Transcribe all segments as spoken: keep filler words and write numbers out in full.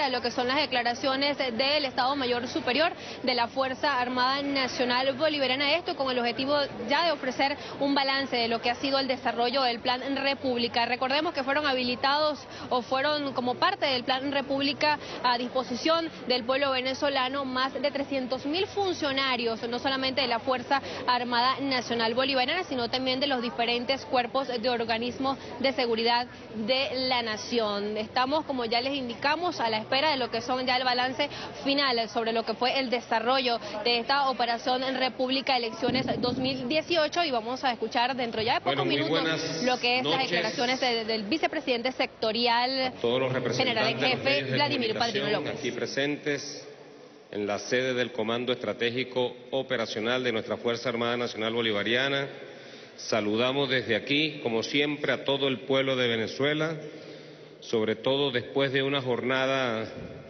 lo que son las declaraciones del Estado Mayor Superior de la Fuerza Armada Nacional Bolivariana. Esto con el objetivo ya de ofrecer un balance de lo que ha sido el desarrollo del Plan República. Recordemos que fueron habilitados o fueron como parte del Plan República a disposición del pueblo venezolano más de trescientos mil funcionarios, no solamente de la Fuerza Armada Nacional Bolivariana, sino también de los diferentes cuerpos de organismos de seguridad de la nación. Estamos, como ya les indicamos, a la espera de lo que son ya el balance final sobre lo que fue el desarrollo de esta operación en República Elecciones dos mil dieciocho, y vamos a escuchar dentro ya de pocos bueno, minutos lo que es las declaraciones de, del vicepresidente sectorial todos los representantes general en jefe de Vladimir Padrino López. Aquí presentes en la sede del Comando Estratégico Operacional de nuestra Fuerza Armada Nacional Bolivariana. Saludamos desde aquí, como siempre, a todo el pueblo de Venezuela, sobre todo después de una jornada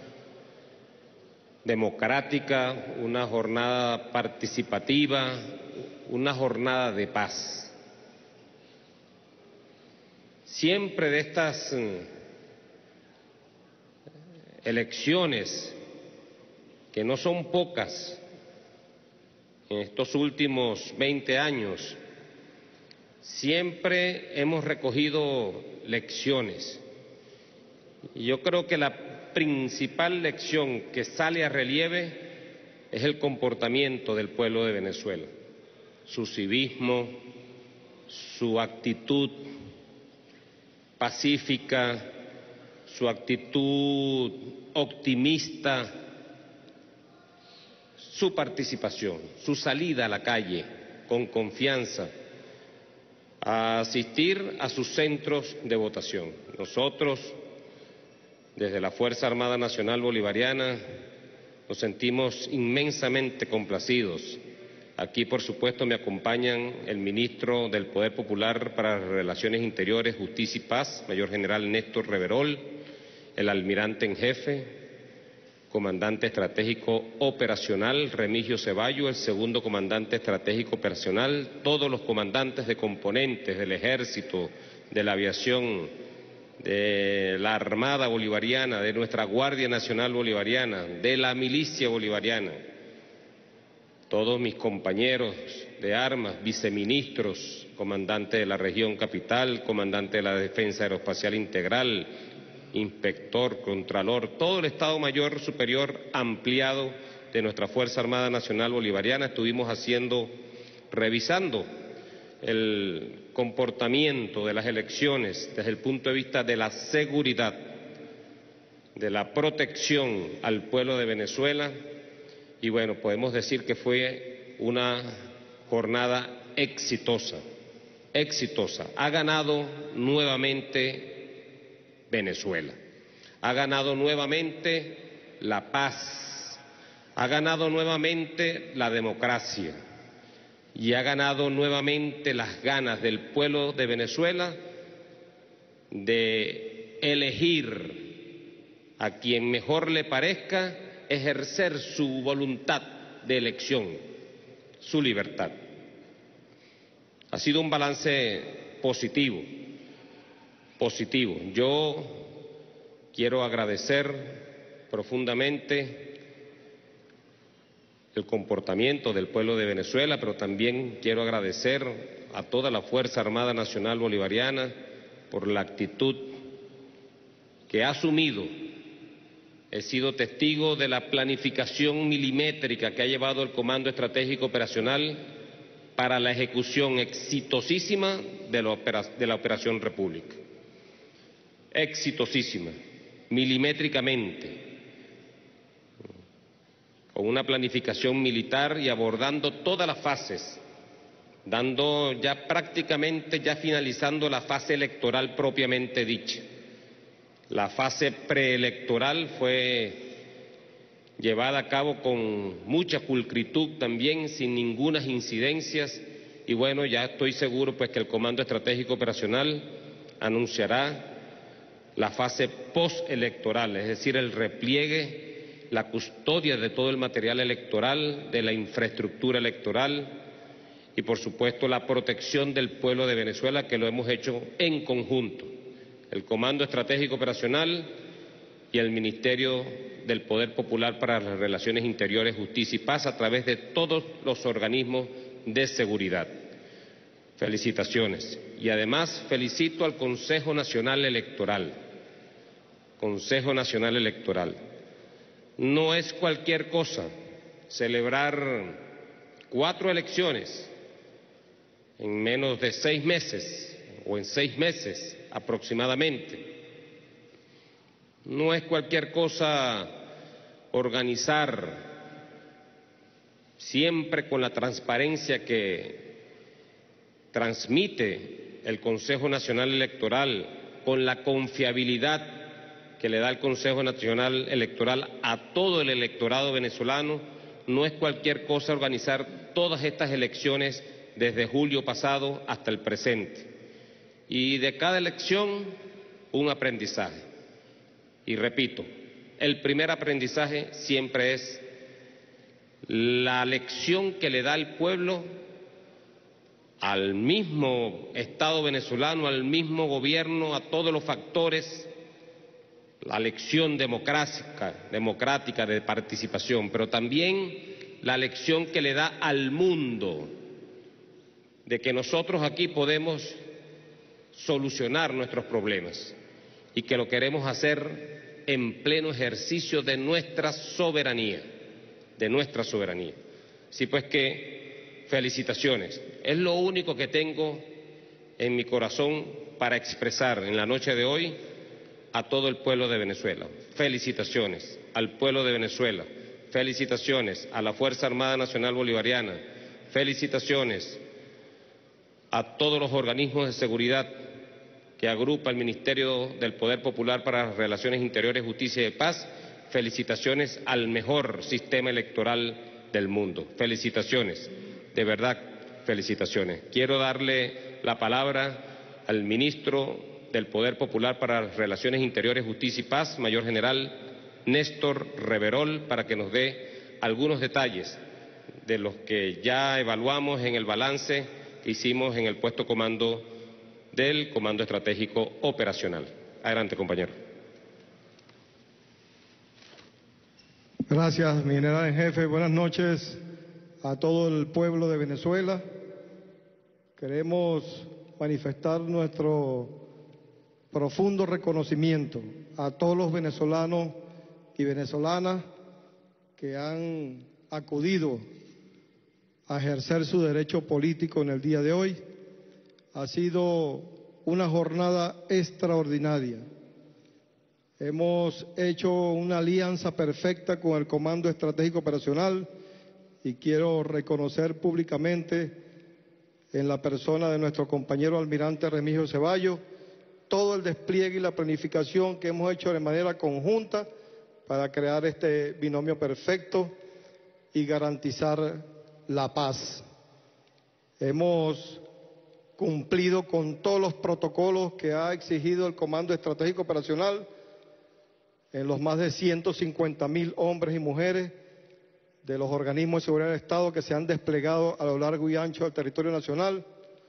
democrática, una jornada participativa, una jornada de paz. Siempre de estas elecciones, que no son pocas en estos últimos veinte años, siempre hemos recogido lecciones. Y yo creo que la principal lección que sale a relieve es el comportamiento del pueblo de Venezuela, su civismo, su actitud pacífica, su actitud optimista, su participación, su salida a la calle con confianza a asistir a sus centros de votación. Nosotros, desde la Fuerza Armada Nacional Bolivariana, nos sentimos inmensamente complacidos. Aquí, por supuesto, me acompañan el ministro del Poder Popular para las Relaciones Interiores, Justicia y Paz, Mayor General Néstor Reverol, el almirante en jefe, comandante estratégico operacional Remigio Ceballo, el segundo comandante estratégico operacional, todos los comandantes de componentes del Ejército, de la Aviación, de la Armada Bolivariana, de nuestra Guardia Nacional Bolivariana, de la Milicia Bolivariana, todos mis compañeros de armas, viceministros, comandante de la región capital, comandante de la Defensa Aeroespacial Integral, inspector, contralor, todo el Estado Mayor Superior ampliado de nuestra Fuerza Armada Nacional Bolivariana. Estuvimos haciendo, revisando el comportamiento de las elecciones desde el punto de vista de la seguridad, de la protección al pueblo de Venezuela, y bueno, podemos decir que fue una jornada exitosa, exitosa. Ha ganado nuevamente Venezuela, ha ganado nuevamente la paz, ha ganado nuevamente la democracia y ha ganado nuevamente las ganas del pueblo de Venezuela de elegir a quien mejor le parezca ejercer su voluntad de elección, su libertad. Ha sido un balance positivo. positivo. Yo quiero agradecer profundamente el comportamiento del pueblo de Venezuela, pero también quiero agradecer a toda la Fuerza Armada Nacional Bolivariana por la actitud que ha asumido. He sido testigo de la planificación milimétrica que ha llevado el Comando Estratégico Operacional para la ejecución exitosísima de la, opera, de la Operación República. Exitosísima, milimétricamente, con una planificación militar y abordando todas las fases, dando ya prácticamente, ya finalizando la fase electoral propiamente dicha. La fase preelectoral fue llevada a cabo con mucha pulcritud también, sin ningunas incidencias, y bueno, ya estoy seguro pues que el Comando Estratégico Operacional anunciará la fase postelectoral, es decir, el repliegue, la custodia de todo el material electoral, de la infraestructura electoral y, por supuesto, la protección del pueblo de Venezuela, que lo hemos hecho en conjunto. El Comando Estratégico Operacional y el Ministerio del Poder Popular para las Relaciones Interiores, Justicia y Paz a través de todos los organismos de seguridad. Felicitaciones. Y además felicito al Consejo Nacional Electoral. Consejo Nacional Electoral. No es cualquier cosa celebrar cuatro elecciones en menos de seis meses o en seis meses aproximadamente. No es cualquier cosa organizar siempre con la transparencia que transmite el Consejo Nacional Electoral, con la confiabilidad que le da el Consejo Nacional Electoral a todo el electorado venezolano. No es cualquier cosa organizar todas estas elecciones desde julio pasado hasta el presente. Y de cada elección, un aprendizaje. Y repito, el primer aprendizaje siempre es la lección que le da el pueblo al mismo Estado venezolano, al mismo gobierno, a todos los factores, la lección democrática, democrática de participación, pero también la lección que le da al mundo de que nosotros aquí podemos solucionar nuestros problemas y que lo queremos hacer en pleno ejercicio de nuestra soberanía, de nuestra soberanía. Así pues que, felicitaciones. Es lo único que tengo en mi corazón para expresar en la noche de hoy a todo el pueblo de Venezuela. Felicitaciones al pueblo de Venezuela, felicitaciones a la Fuerza Armada Nacional Bolivariana, felicitaciones a todos los organismos de seguridad que agrupa el Ministerio del Poder Popular para las Relaciones Interiores, Justicia y Paz. Felicitaciones al mejor sistema electoral del mundo. Felicitaciones, de verdad, felicitaciones. Quiero darle la palabra al ministro del Poder Popular para las Relaciones Interiores, Justicia y Paz, Mayor General Néstor Reverol, para que nos dé algunos detalles de los que ya evaluamos en el balance que hicimos en el puesto comando del Comando Estratégico Operacional. Adelante, compañero. Gracias, mi general en jefe. Buenas noches a todo el pueblo de Venezuela. Queremos manifestar nuestro profundo reconocimiento a todos los venezolanos y venezolanas que han acudido a ejercer su derecho político en el día de hoy. Ha sido una jornada extraordinaria. Hemos hecho una alianza perfecta con el Comando Estratégico Operacional y quiero reconocer públicamente en la persona de nuestro compañero almirante Remigio Ceballos todo el despliegue y la planificación que hemos hecho de manera conjunta para crear este binomio perfecto y garantizar la paz. Hemos cumplido con todos los protocolos que ha exigido el Comando Estratégico Operacional en los más de ciento cincuenta mil hombres y mujeres de los organismos de seguridad del Estado que se han desplegado a lo largo y ancho del territorio nacional.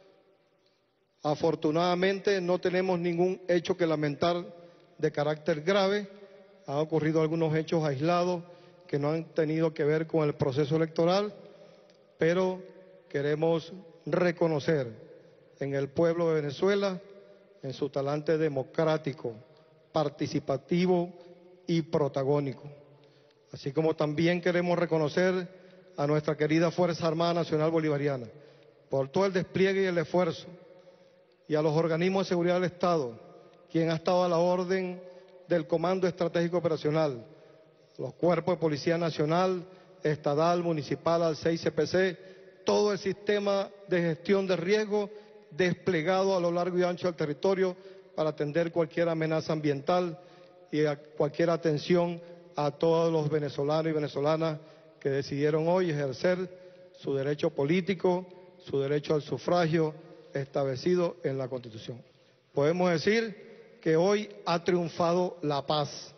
Afortunadamente no tenemos ningún hecho que lamentar de carácter grave. Han ocurrido algunos hechos aislados que no han tenido que ver con el proceso electoral, pero queremos reconocer en el pueblo de Venezuela, en su talante democrático, participativo y protagónico. Así como también queremos reconocer a nuestra querida Fuerza Armada Nacional Bolivariana por todo el despliegue y el esfuerzo, y a los organismos de seguridad del Estado, quien ha estado a la orden del Comando Estratégico Operacional, los cuerpos de Policía Nacional, Estadal, Municipal, al seis C P C, todo el sistema de gestión de riesgo desplegado a lo largo y ancho del territorio para atender cualquier amenaza ambiental y a cualquier atención a todos los venezolanos y venezolanas que decidieron hoy ejercer su derecho político, su derecho al sufragio establecido en la Constitución. Podemos decir que hoy ha triunfado la paz.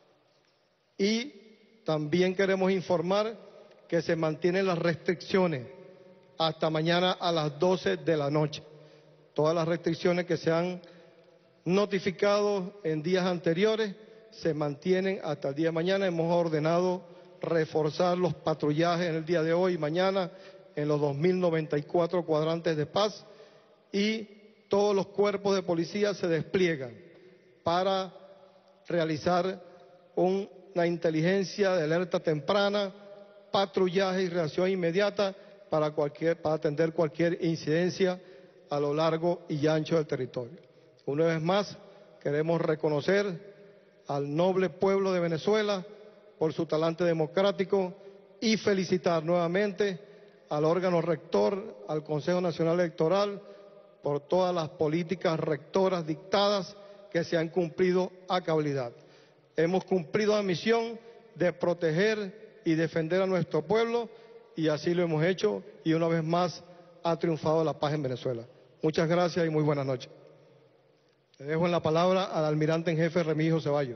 Y también queremos informar que se mantienen las restricciones hasta mañana a las doce de la noche. Todas las restricciones que se han notificado en días anteriores se mantienen hasta el día de mañana. Hemos ordenado reforzar los patrullajes en el día de hoy y mañana en los dos mil noventa y cuatro cuadrantes de paz, y todos los cuerpos de policía se despliegan para realizar un, una inteligencia de alerta temprana, patrullaje y reacción inmediata para, cualquier, para atender cualquier incidencia a lo largo y ancho del territorio. Una vez más, queremos reconocer al noble pueblo de Venezuela por su talante democrático y felicitar nuevamente al órgano rector, al Consejo Nacional Electoral, por todas las políticas rectoras dictadas que se han cumplido a cabalidad. Hemos cumplido la misión de proteger y defender a nuestro pueblo, y así lo hemos hecho, y una vez más ha triunfado la paz en Venezuela. Muchas gracias y muy buenas noches. Le dejo en la palabra al almirante en jefe Remigio Ceballos.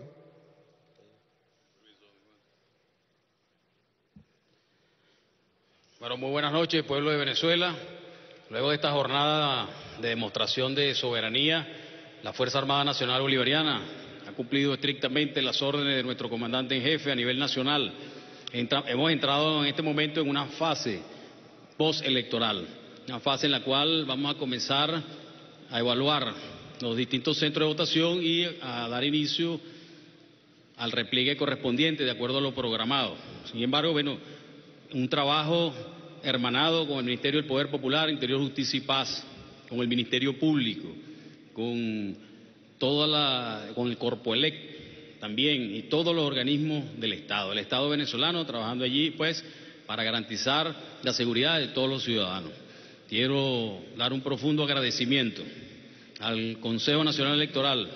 Bueno, muy buenas noches, pueblo de Venezuela. Luego de esta jornada de demostración de soberanía, la Fuerza Armada Nacional Bolivariana ha cumplido estrictamente las órdenes de nuestro comandante en jefe a nivel nacional. Entra, hemos entrado en este momento en una fase postelectoral, una fase en la cual vamos a comenzar a evaluar los distintos centros de votación y a dar inicio al repliegue correspondiente de acuerdo a lo programado. Sin embargo, bueno, un trabajo hermanado con el Ministerio del Poder Popular, Interior, Justicia y Paz, con el Ministerio Público, con toda la, con el Corpoelec también y todos los organismos del Estado, el Estado venezolano trabajando allí pues para garantizar la seguridad de todos los ciudadanos. Quiero dar un profundo agradecimiento al Consejo Nacional Electoral.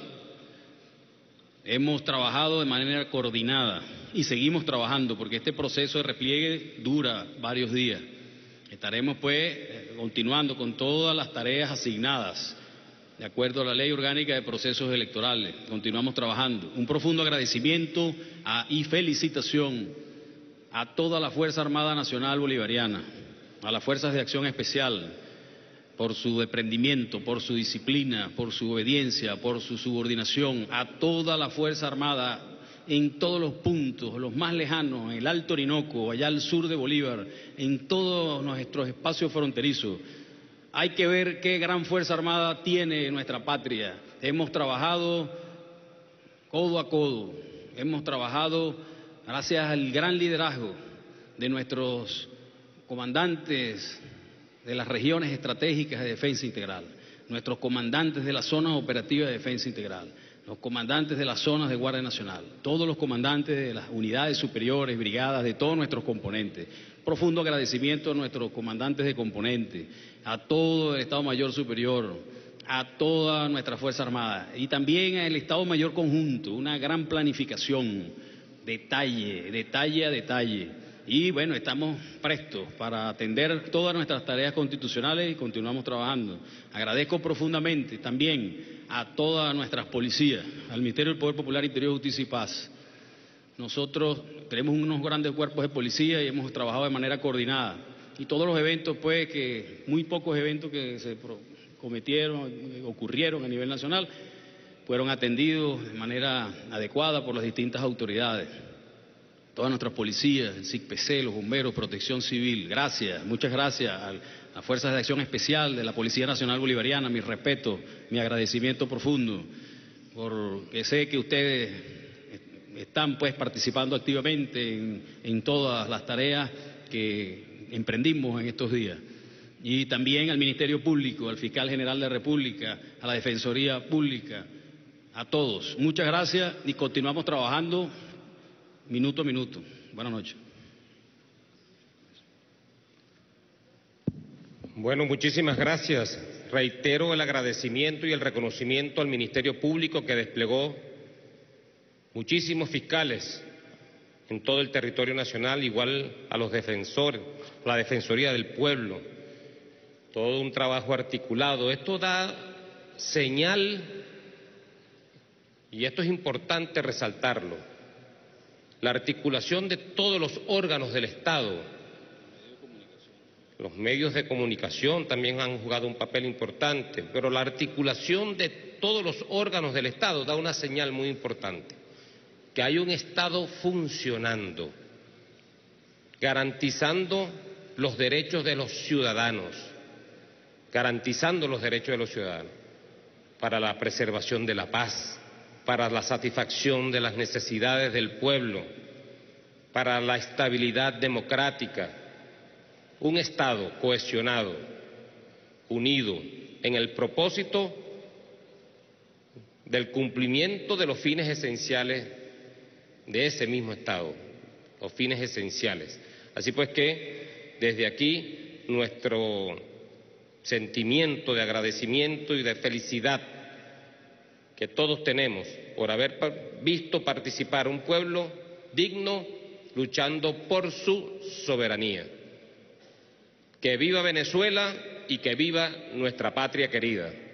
Hemos trabajado de manera coordinada y seguimos trabajando porque este proceso de repliegue dura varios días. Estaremos pues continuando con todas las tareas asignadas de acuerdo a la Ley Orgánica de Procesos Electorales. Continuamos trabajando. Un profundo agradecimiento a, y felicitación a toda la Fuerza Armada Nacional Bolivariana, a las Fuerzas de Acción Especial, por su desprendimiento, por su disciplina, por su obediencia, por su subordinación, a toda la Fuerza Armada en todos los puntos, los más lejanos, en el Alto Orinoco, allá al sur de Bolívar, en todos nuestros espacios fronterizos. Hay que ver qué gran Fuerza Armada tiene nuestra patria. Hemos trabajado codo a codo, hemos trabajado gracias al gran liderazgo de nuestros comandantes de las regiones estratégicas de defensa integral, nuestros comandantes de las zonas operativas de defensa integral, los comandantes de las zonas de Guardia Nacional, todos los comandantes de las unidades superiores, brigadas, de todos nuestros componentes. Profundo agradecimiento a nuestros comandantes de componente, a todo el Estado Mayor Superior, a toda nuestra Fuerza Armada y también al Estado Mayor Conjunto, una gran planificación, detalle, detalle a detalle. Y bueno, estamos prestos para atender todas nuestras tareas constitucionales y continuamos trabajando. Agradezco profundamente también a todas nuestras policías, al Ministerio del Poder Popular, Interior, Justicia y Paz. Nosotros tenemos unos grandes cuerpos de policía y hemos trabajado de manera coordinada. Y todos los eventos, pues, que muy pocos eventos que se cometieron, ocurrieron a nivel nacional, fueron atendidos de manera adecuada por las distintas autoridades. Todas nuestras policías, el S I C P C, los bomberos, Protección Civil, gracias, muchas gracias a las Fuerzas de Acción Especial de la Policía Nacional Bolivariana, mi respeto, mi agradecimiento profundo, porque sé que ustedes están pues participando activamente en, en todas las tareas que emprendimos en estos días. Y también al Ministerio Público, al Fiscal General de la República, a la Defensoría Pública, a todos. Muchas gracias y continuamos trabajando minuto a minuto. Buenas noches. Bueno, muchísimas gracias. Reitero el agradecimiento y el reconocimiento al Ministerio Público que desplegó muchísimos fiscales en todo el territorio nacional, igual a los defensores, la Defensoría del Pueblo, todo un trabajo articulado. Esto da señal, y esto es importante resaltarlo, la articulación de todos los órganos del Estado. Los medios de comunicación también han jugado un papel importante, pero la articulación de todos los órganos del Estado da una señal muy importante. que hay un Estado funcionando, garantizando los derechos de los ciudadanos, garantizando los derechos de los ciudadanos, para la preservación de la paz, para la satisfacción de las necesidades del pueblo, para la estabilidad democrática, un Estado cohesionado, unido en el propósito del cumplimiento de los fines esenciales de ese mismo Estado, los fines esenciales. Así pues que desde aquí nuestro sentimiento de agradecimiento y de felicidad que todos tenemos por haber visto participar un pueblo digno luchando por su soberanía. Que viva Venezuela y que viva nuestra patria querida.